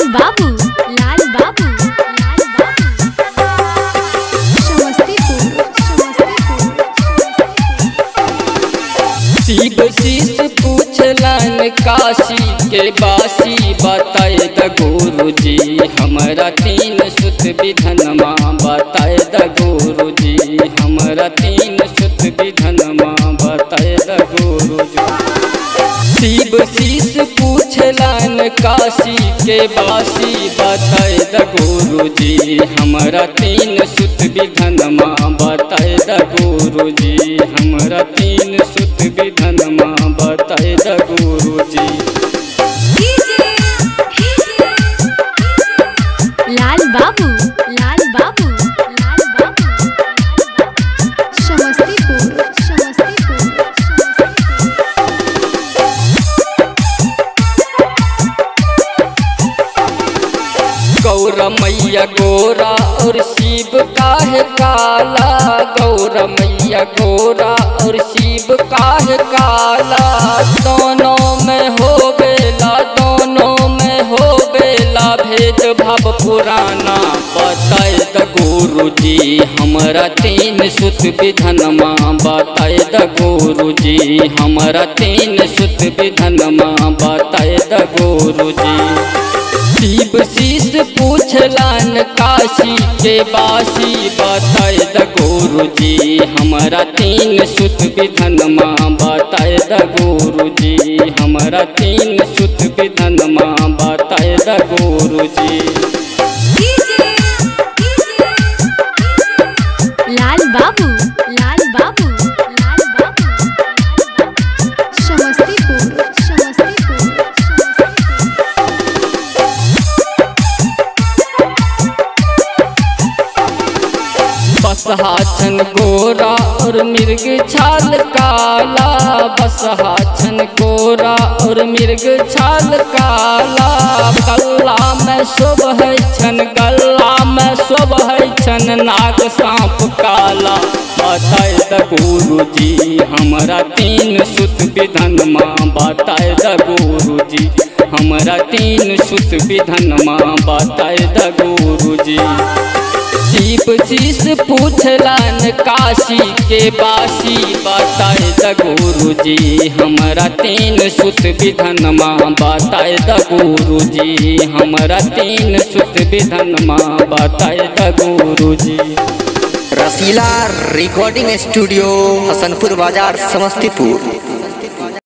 बाबू, लाल बाबू, लाल बाबू। समस्तीपुर, शिव शीश पूछलन काशी के बासी, बताए द गुरुजी हमरा तीन सुत विधनमा, बताए द गुरुजी हमरा तीन सुत विधनमा, बताए द गुरुजी। शिव शीश पूछलन काशी के बासी, बताए द गुरुजी हमरा तीन सुत विधनमा, बताए द गुरुजी हमरा तीन सुत विधनमा, बताए द गुरुजी। लाल बाबू, लाल बाबू, लाल बाबू। समस्तीपुर, गौरा मैया गोरा और शिव काहे काला, गौरा मैया गोरा और शिव काहे काला, दोनों में हो बेला, दोनों में हो बेला भेद भाव पुराना, बताए द गुरुजी हमरा तीन सुत विधनमा, बताए द गुरुजी हमरा तीन सुत विधनमा, बताए द गुरुजी। शिव शीश पूछलन काशी के बासी, बताए द गुरुजी हमरा तीन सुत विधनमा, बताए द गुरुजी हमरा तीन सुत विधनमा, बताए द गुरुजी। लाल बाबू, लाल बाबू, लाल बाबू। समस्तीपुर, बसहा छन गोरा और मिर्ग छाल काला, बसहा छन गोरा और मिर्ग छाल काला, गल्ला में शोभै छन, गल्ला में शोभै छन नाग सांप काला, बताए द गुरुजी हमरा तीन सुत विधनमा, बताए द गुरुजी हमरा तीन सुत विधनमा, बताए द गुरुजी। शिव शीश पूछलन काशी के बासी, बताए द गुरुजी हमरा तीन सुत विधनमा, बताए द गुरुजी हमरा तीन सुत विधनमा, बताए द गुरुजी। रसीला रिकॉर्डिंग स्टूडियो, हसनपुर बाजार, समस्तीपुर।